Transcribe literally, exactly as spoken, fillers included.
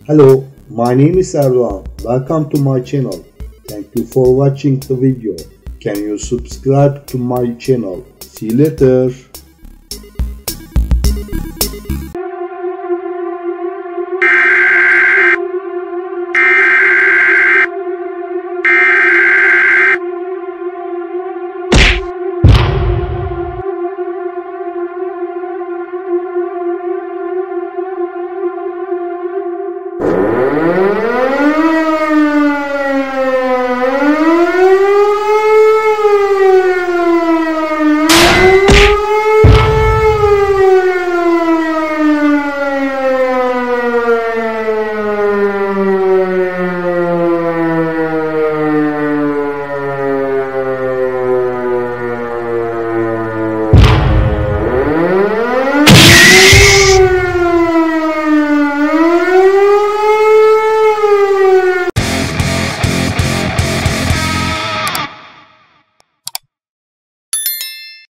Hello, my name is Erdoğan. Welcome to my channel. Thank you for watching the video. Can you subscribe to my channel? See you later. You